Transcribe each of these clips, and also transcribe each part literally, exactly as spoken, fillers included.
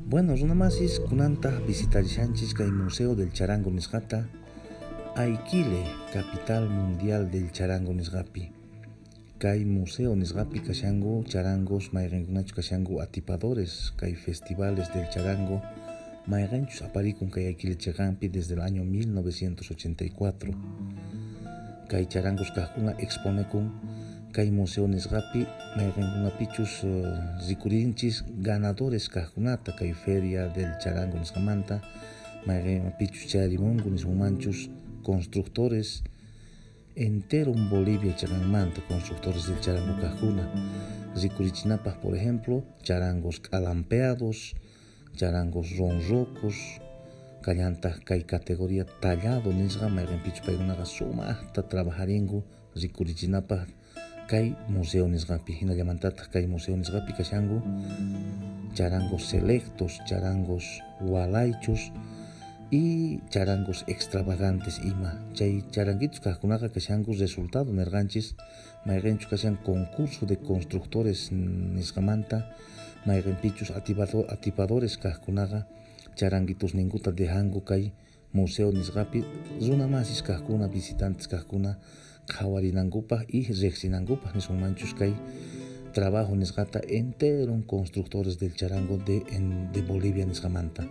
Bueno, runamasis kunanta visitarishanchis kay Museo del Charango nisqata Aikile, capital mundial del charango nisqapi. Kay museo nisqapi kashangu charangos mayqankunachu kashangu atipadores kay festivales del charango mayqanchus aparikun kay Aikile chaqanpi desde el año mil novecientos ochenta y cuatro. Kay charangos kajkuna exponekun kay museo nisqapi mayqankunapichus uh, rikurinchis ganadores kajkunata kay feria del charango nisqamanta mayqanpichus charimungu nismunmanchus constructores entero en Bolivia charanmanta, constructores del charango kajkuna rikurichinapaj, por ejemplo, charangos calampeados, charangos ronrocos, kallanta kay categoría tallado nisqa mayqanpichus paykunaqa sumaqta trabajaringu rikurichinapaj kay museo nisqapi. Hinallamantataq kay museo nisqapi kashangu charangos selectos, charangos walaychus y charangos extravagantes ima. Chay charanguitos kajkunaqa kashangu resultado nerqanchis mayqanchus kashan concurso de constructores nisqamanta mayqanpichus atipado, atipadores kajkunaqa charanguitos ninkuta dejangu kay museo nisqapi runamasis kajkuna visitantes kajkuna qhawarinankupaj y riqsinankupaj nismunmanchus kay trabajo nisqata entero constructores del charango de, en, de Bolivia nisqamanta.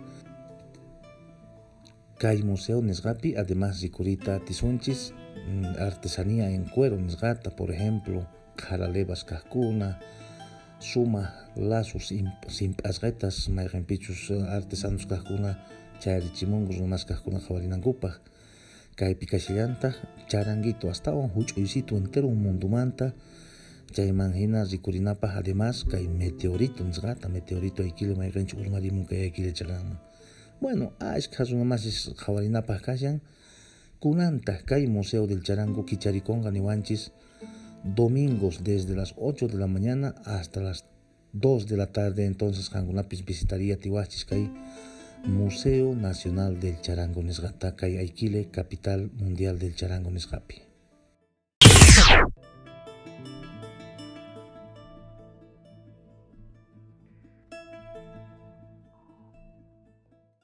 Kay museo nisqapi además rikurita tisunchis artesanía en cuero nisqata, por ejemplo qaralebas kajkuna, suma lazos simp'asqetas mayqanpichus artesanos kajkuna chayarichimungu runas kajkuna qhawarinankupaj. Kaypi kashallantaq charanguito astawan huch'uysito entero mundumanta chayman hina rikurinapaj además kay meteorito nisqata, meteorito Aikile mayqanchus urmarimun kay Aikile chaqanman. Bueno, ashka runamasis qhawarinapaj kashan kunanta kay Museo del Charango kicharikonqa niwanchis domingos desde las ocho de la mañana hasta las dos de la tarde. Entonces qankunapis visitaría tiwachis kay Museo Nacional del Charango nisqata kay Aikile, capital mundial del charango nisqapi.